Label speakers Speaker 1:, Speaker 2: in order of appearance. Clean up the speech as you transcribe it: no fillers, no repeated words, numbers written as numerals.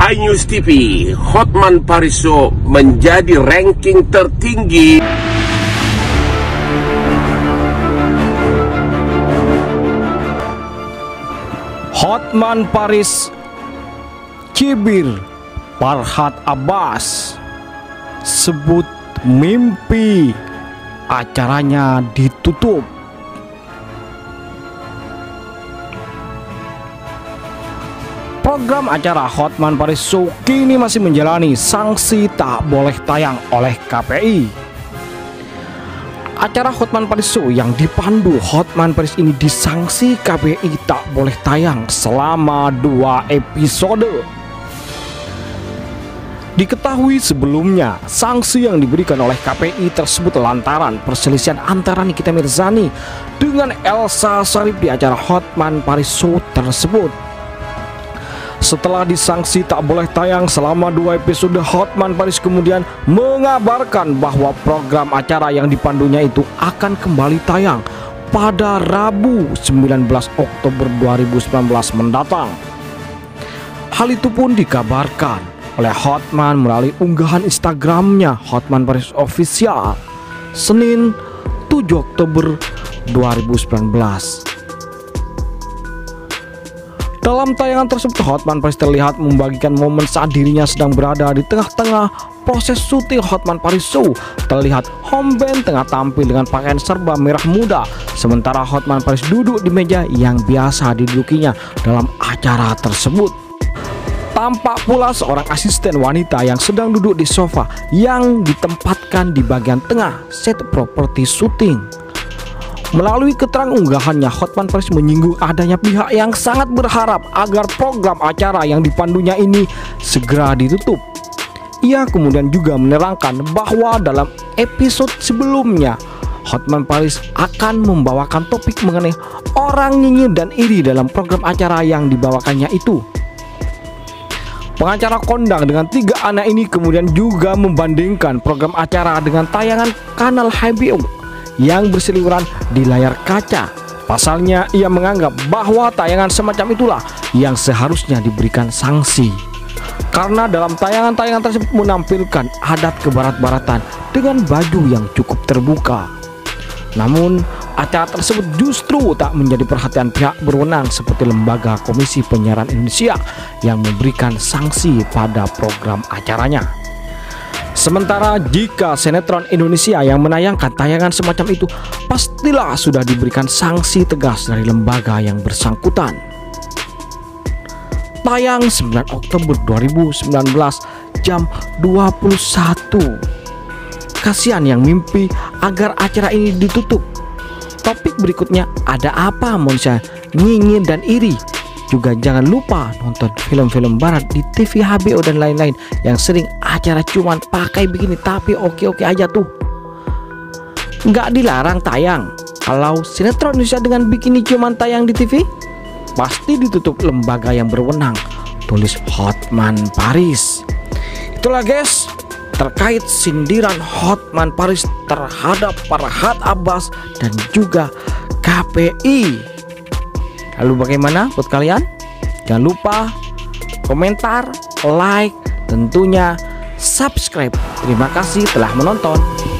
Speaker 1: iNews TV, Hotman Paris Show menjadi ranking tertinggi.
Speaker 2: Hotman Paris cibir Farhad Abbas, sebut mimpi acaranya ditutup. Program acara Hotman Paris Show kini masih menjalani sanksi tak boleh tayang oleh KPI. Acara Hotman Paris Show yang dipandu Hotman Paris ini disanksi KPI tak boleh tayang selama 2 episode. Diketahui sebelumnya, sanksi yang diberikan oleh KPI tersebut lantaran perselisihan antara Nikita Mirzani dengan Elsa Sharif di acara Hotman Paris Show tersebut. Setelah disanksi tak boleh tayang selama 2 episode, Hotman Paris kemudian mengabarkan bahwa program acara yang dipandunya itu akan kembali tayang pada Rabu 19 Oktober 2019 mendatang. Hal itu pun dikabarkan oleh Hotman melalui unggahan Instagramnya Hotman Paris Official Senin 7 Oktober 2019. Dalam tayangan tersebut, Hotman Paris terlihat membagikan momen saat dirinya sedang berada di tengah-tengah proses syuting Hotman Paris Show. Terlihat Homben tengah tampil dengan pakaian serba merah muda, sementara Hotman Paris duduk di meja yang biasa didudukinya dalam acara tersebut. Tampak pula seorang asisten wanita yang sedang duduk di sofa yang ditempatkan di bagian tengah set properti syuting. Melalui keterangan unggahannya, Hotman Paris menyinggung adanya pihak yang sangat berharap agar program acara yang dipandunya ini segera ditutup. Ia kemudian juga menerangkan bahwa dalam episode sebelumnya, Hotman Paris akan membawakan topik mengenai orang nyinyir dan iri dalam program acara yang dibawakannya itu. Pengacara kondang dengan 3 anak ini kemudian juga membandingkan program acara dengan tayangan kanal HBO yang berseliweran di layar kaca. Pasalnya, ia menganggap bahwa tayangan semacam itulah yang seharusnya diberikan sanksi, karena dalam tayangan-tayangan tersebut menampilkan adat kebarat-baratan dengan baju yang cukup terbuka. Namun, acara tersebut justru tak menjadi perhatian pihak berwenang seperti Lembaga Komisi Penyiaran Indonesia yang memberikan sanksi pada program acaranya. Sementara jika sinetron Indonesia yang menayangkan tayangan semacam itu, pastilah sudah diberikan sanksi tegas dari lembaga yang bersangkutan. Tayang 9 Oktober 2019 jam 21. Kasihan yang mimpi agar acara ini ditutup. Topik berikutnya, ada apa manusia nyinyir dan iri? Juga jangan lupa nonton film-film barat di TV HBO dan lain-lain yang sering acara cuman pakai bikini tapi oke-oke aja tuh. Nggak dilarang tayang. Kalau sinetron Indonesia dengan bikini cuman tayang di TV, pasti ditutup lembaga yang berwenang, tulis Hotman Paris. Itulah guys, terkait sindiran Hotman Paris terhadap Farhad Abbas dan juga KPI. Lalu bagaimana buat kalian? Jangan lupa komentar, like, tentunya subscribe. Terima kasih telah menonton.